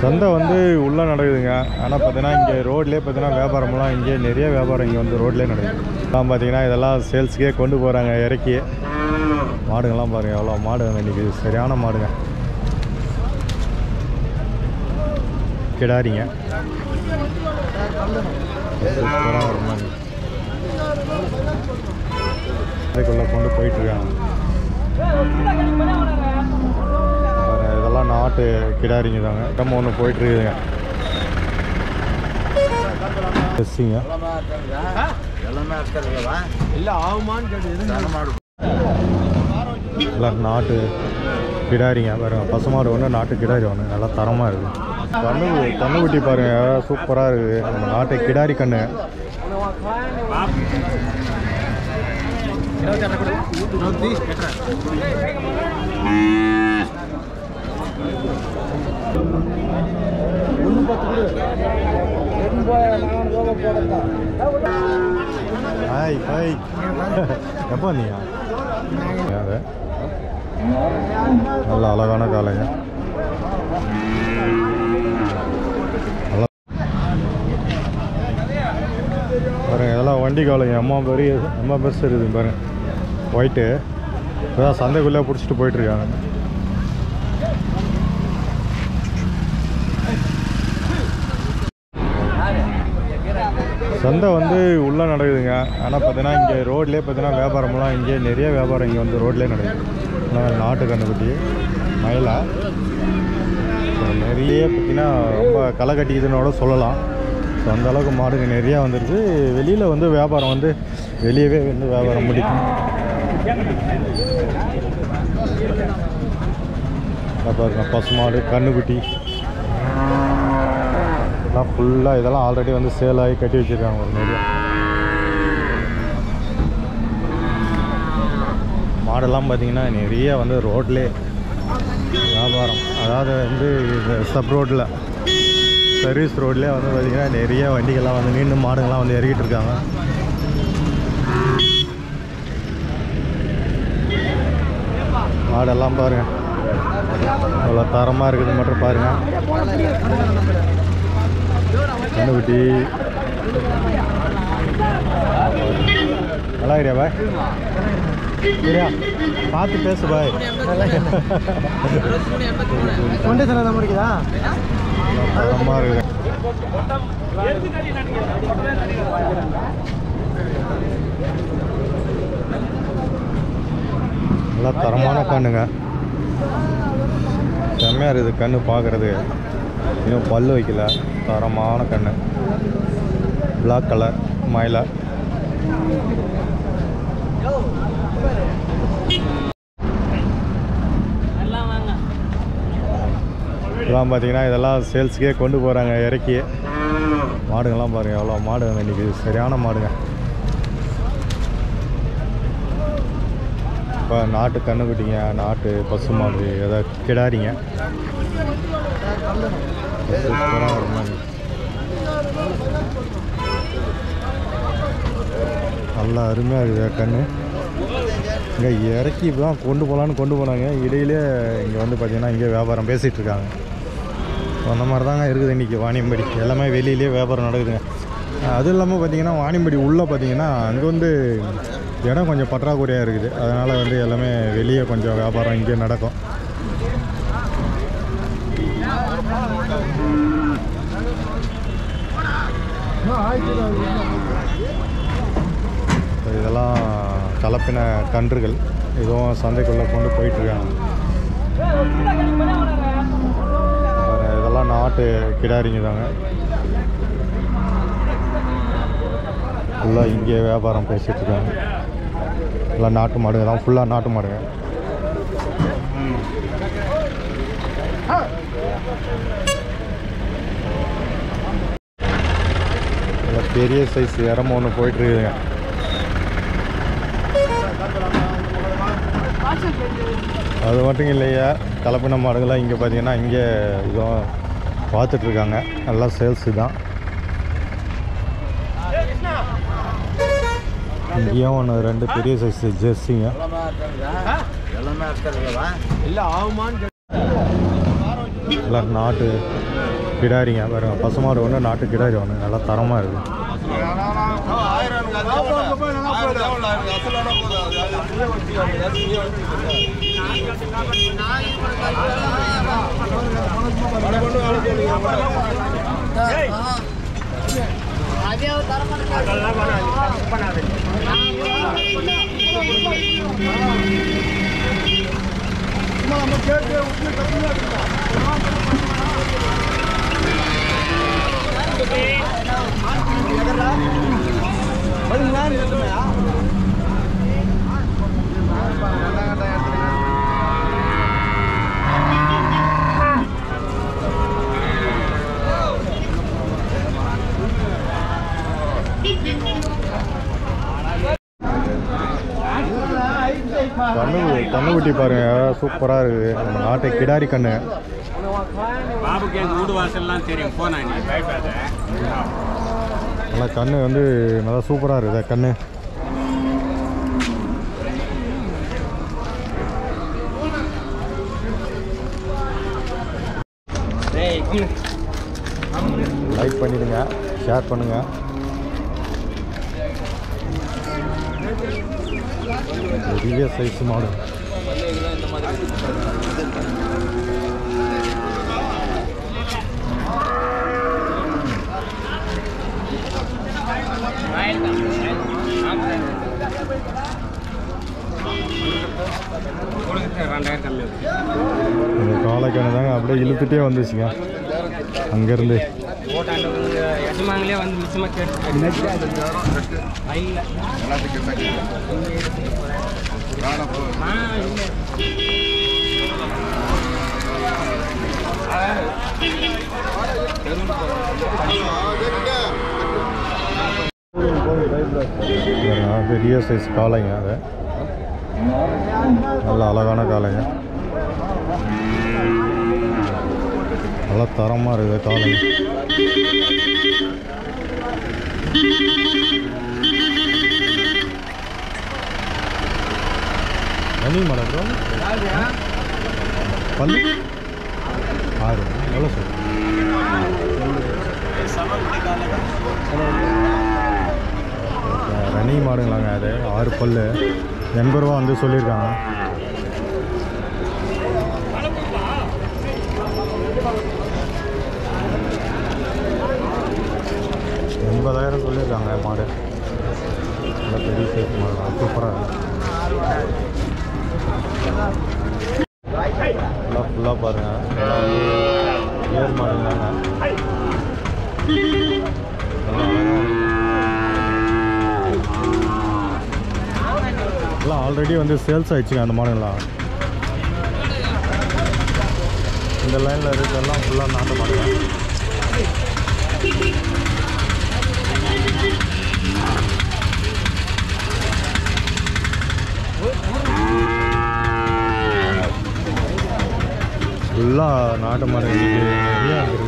சந்தை வந்து உள்ளே நடக்குதுங்க. ஆனால் பார்த்தீங்கன்னா இங்கே ரோட்லேயே பார்த்தீங்கன்னா வியாபாரம்லாம் இங்கே நிறைய வியாபாரம் இங்கே வந்து ரோட்லேயே நடக்குது. எல்லாம் பார்த்தீங்கன்னா இதெல்லாம் சேல்ஸுக்கே கொண்டு போகிறாங்க இறக்கி. மாடுங்கள்லாம் பாருங்கள் எவ்வளோ மாடுங்க இன்றைக்கி, சரியான மாடுங்க. கிடாரிங்க சூப்பராக ஒரு மாதிரி அதுக்குள்ளே கொண்டு போயிட்டுருக்காங்க. இதெல்லாம் நாட்டு கிடாரிங்க தாங்க. நம்ம ஒன்று போயிட்டுருக்குதுங்க. பெஸ்ஸிங்க எல்லாம் நாட்டு கிடாரிங்க பாருங்கள். பசுமாடு ஒன்று, நாட்டு கிடாரி ஒன்று, நல்லா தரமாக இருக்குது. கண்ணுக்குட்டி பாருங்கள் சூப்பராக இருக்குது. நம்ம நாட்டு கிடாரி கண்ணு. ஹாய் ஹாய் எப்போ வந்தீங்க? அது நல்ல அழகான காலைங்க. பாருங்கள் இதெல்லாம் வண்டி காலைங்க. அம்மா பெருசு இருக்குது பாருங்கள். ஒயிட்டு இப்போதான் சந்தைக்குள்ளே பிடிச்சிட்டு போயிட்டுருக்காங்க. சந்தை வந்து உள்ளே நடக்குதுங்க. ஆனால் பார்த்தீங்கன்னா இங்கே ரோட்லேயே பார்த்தீங்கன்னா வியாபாரம்லாம் இங்கே நிறைய வியாபாரம் இங்கே வந்து ரோட்லேயே நடக்குது. நாட்டு கண்ணுக்குட்டி மயிலா நிறைய பார்த்தீங்கன்னா ரொம்ப களை கட்டிக்குதுன்னோட சொல்லலாம். ஸோ அந்தளவுக்கு மாடுங்க நிறையா வந்துருக்கு. வெளியில் வந்து வியாபாரம் வந்து வெளியவே வந்து வியாபாரம் முடிக்கும். பாருங்க பசுமாடு கண்ணுக்குட்டி எல்லாம் ஃபுல்லாக இதெல்லாம் ஆல்ரெடி வந்து சேலாகி கட்டி வச்சுருக்காங்க. ஒரு நிறைய மாடெல்லாம் பார்த்திங்கன்னா நிறைய வந்து ரோட்லே வியாபாரம். அதாவது வந்து சப் ரோட்டில் சர்வீஸ் ரோட்லேயே வந்து பார்த்திங்கன்னா நிறைய வண்டிகள்லாம் வந்து மீண்டும் மாடுங்கள்லாம் வந்து இறக்கிட்டு இருக்காங்க. மாடெல்லாம் பாருங்கள் அவ்வளோ தரமாக இருக்குது மட்டும் பாருங்கள். கண்ணுக்குட்டி நல்லா இருக்கியா பாய்? சரியா பார்த்து பேசு பாய். தரமாக இருக்குதா? தரமாக இருக்குது. நல்லா தரமான கண்ணுங்க. செம்மையாக இருக்குது கண்ணு பார்க்குறது. இன்னும் பல்லு வைக்கல. தரமான கண்ணு. பிளாக் கலர் மயிலை. இதெல்லாம் பார்த்தீங்கன்னா இதெல்லாம் சேல்ஸுக்கே கொண்டு போகிறாங்க இறக்கி. மாடுங்கள்லாம் பாருங்கள் எவ்வளோ மாடுங்க இன்றைக்கி, சரியான மாடுங்க. இப்போ நாட்டு கண்ணுக்குட்டிங்க, நாட்டு பசு மாடு, ஏதாவது கிடாரிங்க சூப்பராக ஒரு மாதிரி நல்லா அருமையாக இருக்குது கண்ணு. இங்கே இறக்கி இப்போ தான் கொண்டு போனாங்க. இடையிலே இங்கே வந்து பார்த்திங்கன்னா இங்கே வியாபாரம் பேசிகிட்டு இருக்காங்க. அந்த மாதிரி தாங்க இருக்குது இன்றைக்கி வாணியம்படி. எல்லாமே வெளியிலே வியாபாரம் நடக்குதுங்க. அதுவும் இல்லாமல் பார்த்திங்கன்னா வாணியம்படி உள்ளே பார்த்திங்கன்னா அங்கே வந்து இடம் கொஞ்சம் பற்றாக்குறையாக இருக்குது. அதனால் வந்து எல்லாமே வெளியே கொஞ்சம் வியாபாரம் இங்கே நடக்கும். இதெல்லாம் கலப்பின கன்றுகள். இதுவும் சந்தைக்குள்ளே கொண்டு போயிட்டுருக்காங்க. இதெல்லாம் நாட்டு கிடாரிங்க தாங்க. ஃபுல்லாக இங்கே வியாபாரம் பேசிகிட்ருக்காங்க. எல்லாம் நாட்டு மாடுங்க தான், ஃபுல்லாக நாட்டு மாடுங்க. பெரிய சைஸ் இறம ஒன்று போயிட்டுருக்குதுங்க. அது மட்டும் இல்லையா, கலப்பின மாடுகள்லாம் இங்கே பார்த்தீங்கன்னா இங்கே இதுவும் பார்த்துட்ருக்காங்க. நல்லா சேல்ஸு தான். இங்கேயும் ஒன்று 2 பெரிய சைஸ் ஜெர்சிங்க. எல்லாம் நாட்டு கிடாரிங்க பாருங்க, பசுமாடு ஒன்று, நாட்டு கிடாரி ஒன்று, நல்லா தரமாக இருக்குது. கண்ணுக்குட்டி பாருங்க, சூப்பராக இருக்குது. நம்ம நாட்டு கிடாரி கண்ணு. நல்லா கண்ணு வந்து நல்லா சூப்பராக இருக்குது கண்ணு. லைக் பண்ணிடுங்க, ஷேர் பண்ணுங்க. பெரிய சைஸ் மாடு. இந்த காலைக்கான தாங்க அப்படியே இழுத்துட்டே வந்துச்சுங்க அங்கேருந்து. பெரிய சைஸ் காளைங்க, அது நல்ல அழகான காளைங்க, நல்லா தரமாக இருக்குது காளைங்க. மணி மலை ப்ரோ, பல்லு 6 எவ்வளோ சார்? ரனி மாடுங்களாங்க, அது 6 பல்லு 80 ரூபா வந்து சொல்லியிருக்காங்க. சொல்லியிருக்காங்க மாடு. நல்லா பெரிய சைஸ் மாடு, சூப்பராக இருக்குது. ஃபுல்லாக பாருங்கள், ஏர் மாடுங்களாங்க. எல்லாம் ஆல்ரெடி வந்து சேல்ஸ் ஆகிடுச்சுங்க அந்த மாடுங்களாம். இந்த லைனில் இருக்கிறதெல்லாம் ஃபுல்லாக நாட்டு மாடுங்க. ஃபுல்லாக நாட்டு மாடு நிறையா இருக்குது.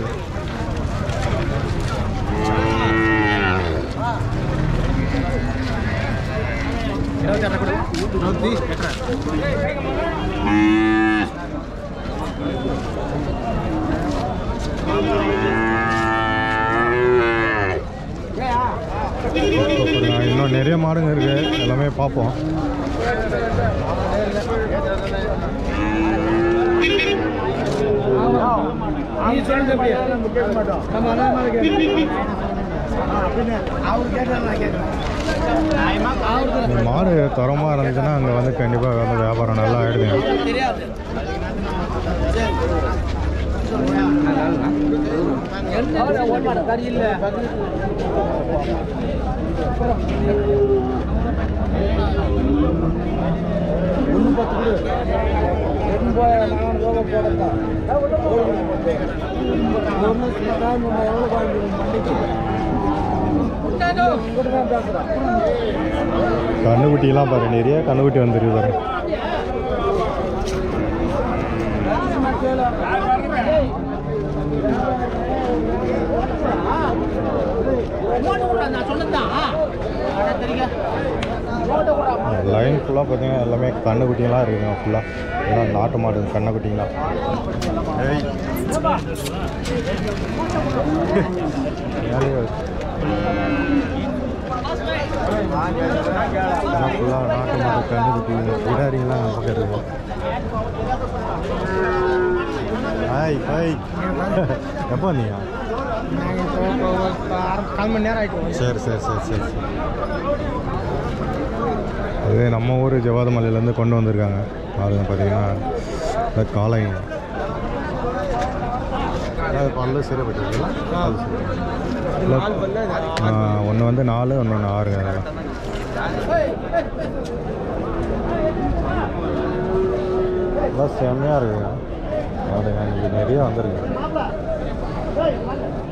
இன்னும் நிறைய மாடுங்க இருக்குது, எல்லாமே பார்ப்போம். மாடு தரமாக இருந்துச்சுன்னா அங்கே வந்து கண்டிப்பாக வந்து வியாபாரம் நல்லா ஆகிடுதுங்க. கண்ணுக்குட்டிலாம் பாரு, நிறைய கண்ணுக்குட்டி வந்துருக்கு பாரு. லைன் ஃபுல்லாக பார்த்தீங்கன்னா எல்லாமே கண்ணுக்குட்டிங்களாம் இருக்குதுங்க. ஃபுல்லாக இதெல்லாம் நாட்டு மாடு கண்ணுக்குட்டிங்களா. ஃபுல்லாக நாட்டு மாடு கண்ணுக்குட்டிங்க விடாரிங்களாம் நம்ம பக்கம் இருக்குது. Hi hi. எப்போ வந்தீங்க? 1/4 மணி நேரம் ஆகிட்டு. சரி சரி சரி சரி சரி. அது நம்ம ஊர் ஜவாத மலையிலேருந்து கொண்டு வந்திருக்காங்க. அது பார்த்தீங்கன்னா காளைங்க. அது பல்லு சிறைப்பட்டிருக்குங்களா? அது சரி. ஒன்று வந்து 4, ஒன்று 6. அதெல்லாம் எல்லாம் செம்மையாக இருக்குங்க. அப்படிங்க இன்றைக்கி நிறைய வந்திருக்கு.